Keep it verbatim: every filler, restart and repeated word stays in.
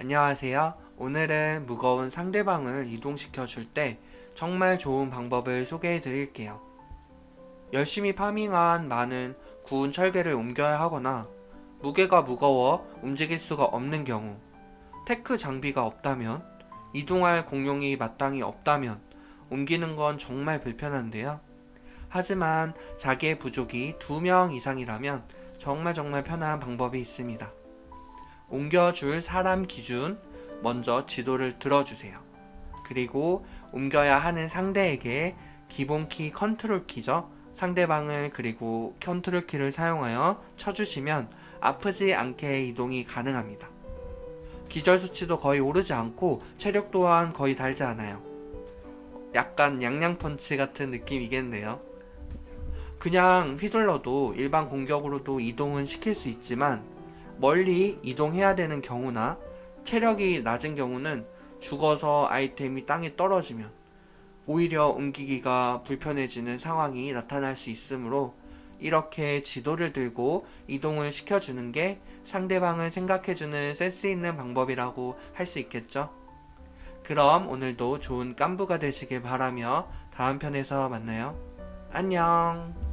안녕하세요. 오늘은 무거운 상대방을 이동시켜 줄 때 정말 좋은 방법을 소개해 드릴게요. 열심히 파밍한 많은 구운 철개를 옮겨야 하거나 무게가 무거워 움직일 수가 없는 경우, 테크 장비가 없다면, 이동할 공룡이 마땅히 없다면 옮기는 건 정말 불편한데요. 하지만 자기의 부족이 두 명 이상이라면 정말 정말 편한 방법이 있습니다. 옮겨줄 사람 기준 먼저 지도를 들어주세요. 그리고 옮겨야 하는 상대에게 기본키 컨트롤 키죠. 상대방을 그리고 컨트롤 키를 사용하여 쳐주시면 아프지 않게 이동이 가능합니다. 기절 수치도 거의 오르지 않고 체력 또한 거의 달지 않아요. 약간 양양펀치 같은 느낌이겠네요. 그냥 휘둘러도 일반 공격으로도 이동은 시킬 수 있지만 멀리 이동해야 되는 경우나 체력이 낮은 경우는 죽어서 아이템이 땅에 떨어지면 오히려 옮기기가 불편해지는 상황이 나타날 수 있으므로 이렇게 지도를 들고 이동을 시켜주는 게 상대방을 생각해주는 센스 있는 방법이라고 할 수 있겠죠. 그럼 오늘도 좋은 깐부가 되시길 바라며 다음 편에서 만나요. 안녕.